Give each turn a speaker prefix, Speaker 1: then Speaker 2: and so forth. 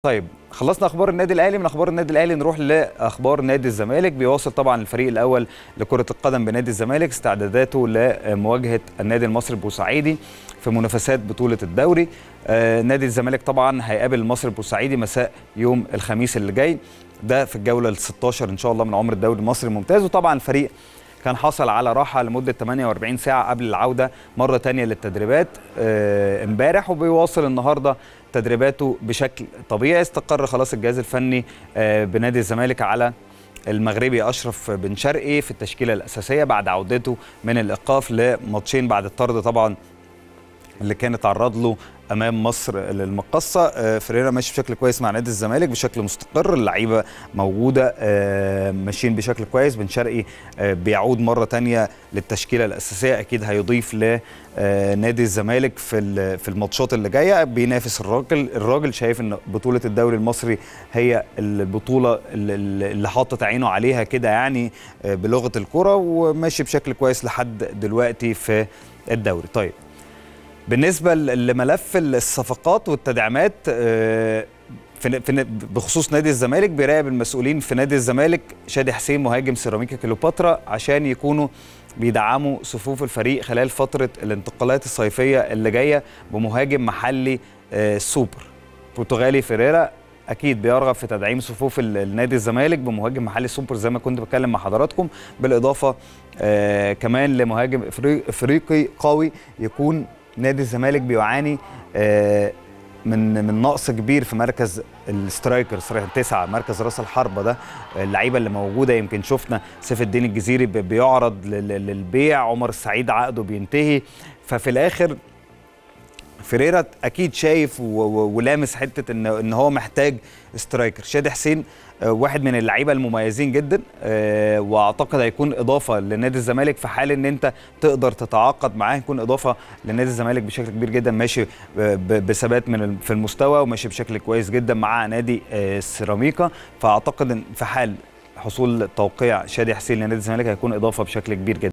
Speaker 1: طيب خلصنا اخبار النادي الاهلي. من اخبار النادي الاهلي نروح لاخبار نادي الزمالك. بيواصل طبعا الفريق الاول لكره القدم بنادي الزمالك استعداداته لمواجهه النادي المصري البورسعيدي في منافسات بطوله الدوري. نادي الزمالك طبعا هيقابل المصري البورسعيدي مساء يوم الخميس اللي جاي، ده في الجوله ال 16 ان شاء الله من عمر الدوري المصري الممتاز. وطبعا الفريق كان حصل على راحه لمده 48 ساعه قبل العوده مره ثانيه للتدريبات امبارح، وبيواصل النهارده تدريباته بشكل طبيعي. استقر خلاص الجهاز الفني بنادي الزمالك على المغربي اشرف بن شرقي في التشكيله الاساسيه بعد عودته من الايقاف لماتشين بعد الطرد طبعا اللي كان اتعرض له امام مصر للمقصه. فريرا ماشي بشكل كويس مع نادي الزمالك بشكل مستقر، اللعيبه موجوده ماشيين بشكل كويس. بن شرقي بيعود مره ثانيه للتشكيله الاساسيه، اكيد هيضيف لنادي الزمالك في الماتشات اللي جايه. بينافس الراجل شايف ان بطوله الدوري المصري هي البطوله اللي حاطط عينه عليها كده يعني بلغه الكره، وماشي بشكل كويس لحد دلوقتي في الدوري. طيب بالنسبة لملف الصفقات والتدعيمات بخصوص نادي الزمالك، بيراقب المسؤولين في نادي الزمالك شادي حسين مهاجم سيراميكا كليوباترا عشان يكونوا بيدعموا صفوف الفريق خلال فترة الانتقالات الصيفية اللي جاية بمهاجم محلي سوبر. برتغالي فريرا اكيد بيرغب في تدعيم صفوف النادي الزمالك بمهاجم محلي سوبر زي ما كنت بتكلم مع حضراتكم، بالاضافة كمان لمهاجم افريقي قوي. يكون نادي الزمالك بيعاني من نقص كبير في مركز السترايكر 9 مركز راس الحربة ده. اللعيبه اللي موجوده يمكن شفنا سيف الدين الجزيري بيعرض للبيع، عمر السعيد عقده بينتهي، ففي الاخر فريرا اكيد شايف ولامس حته ان هو محتاج سترايكر. شادي حسين واحد من اللعيبه المميزين جدا، واعتقد هيكون اضافه لنادي الزمالك في حال ان انت تقدر تتعاقد معاه، يكون اضافه لنادي الزمالك بشكل كبير جدا. ماشي بثبات في المستوى وماشي بشكل كويس جدا مع نادي سيراميكا، فاعتقد ان في حال حصول توقيع شادي حسين لنادي الزمالك هيكون اضافه بشكل كبير جدا.